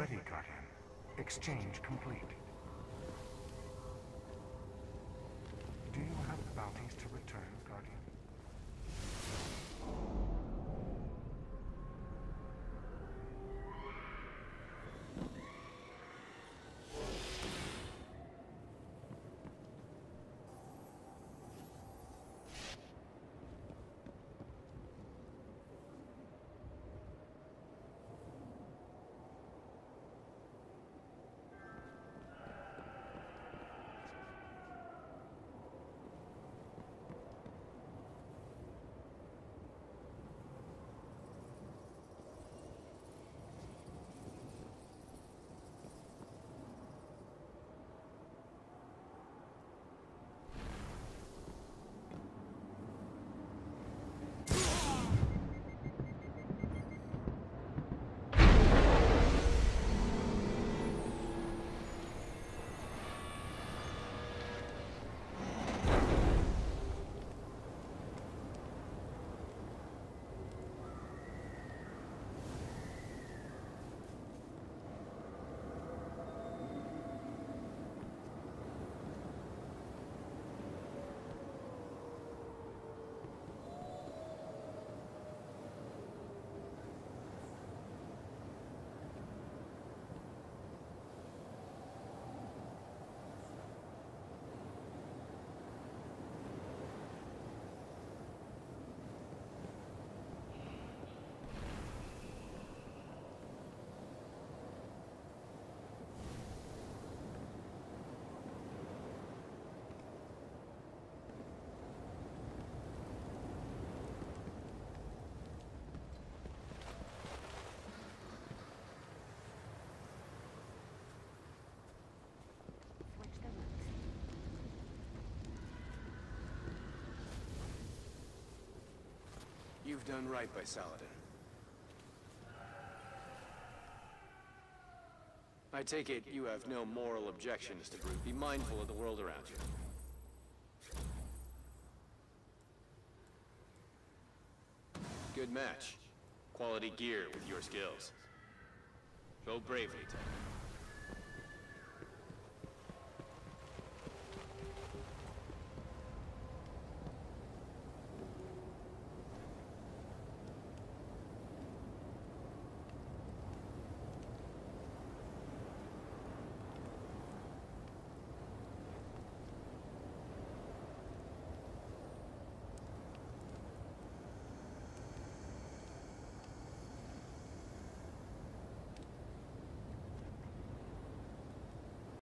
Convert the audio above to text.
ready, Guardian. Exchange complete. Do you have bounties to return, Guardian? You've done right by Saladin. I take it you have no moral objections to Groot. Be mindful of the world around you. Good match. Quality gear with your skills. Go bravely, Tech.